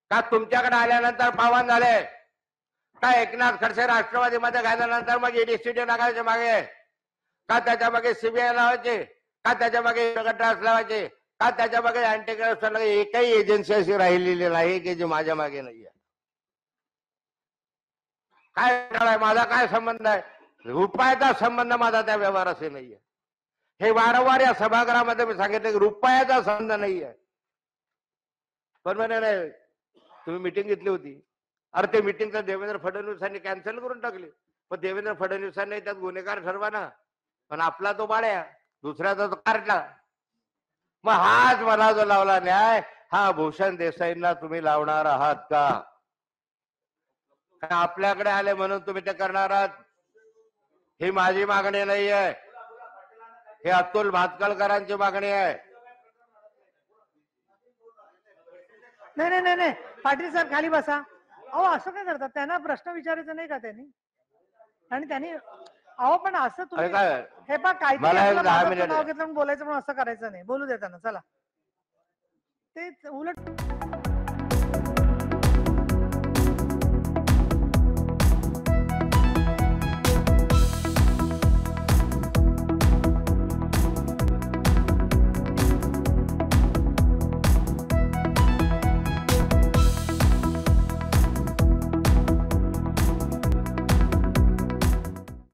का तुमच्याकडे आल्यानंतर पावन झाले? का एकनाथ खडसे राष्ट्रवादीमध्ये घातल्यानंतर मग ईडीसीडी लागायचे मागे? का त्याच्या मागे सीबीआय लावायचे? का त्याच्या मागे गटरास लावायचे? का त्याच्या मागे अँटी करप्शन एकही एजन्सी अशी राहिलेली नाही की जी माझ्या मागे नाहीये. काय माझा काय संबंध आहे? रुपयाचा संबंध माझा त्या व्यवहाराशी नाहीये. हे वारंवार या सभागृहामध्ये मी सांगितलं की रुपयाचा संबंध नाहीये. पण म्हणे नाही तुम्ही मिटिंग घेतली होती. अरे ते मिटिंग तर देवेंद्र फडणवीसांनी कॅन्सल करून टाकली. पण देवेंद्र फडणवीसांनी त्यात गुन्हेगार ठरवा ना. पण आपला तो बाळ्या, दुसऱ्याचा तो कार्टला. मग हाच मला जो लावला न्याय, हा भूषण देसाईंना तुम्ही लावणार आहात का? आपल्याकडे आले म्हणून तुम्ही ते करणार आहात? ही माझी मागणी नाही आहे, हे अतुल भातकळकरांची मागणी आहे. नाही नाही नाही नाही पाटील सर खाली बसा. अहो असं काय करतात? त्यांना प्रश्न विचारायचा नाही का त्यांनी? आणि त्यांनी अहो पण असं तुम्ही हे पहा काहीतरी नाव घेतलं बोलायचं पण असं करायचं नाही. बोलू देताना चला ते उलट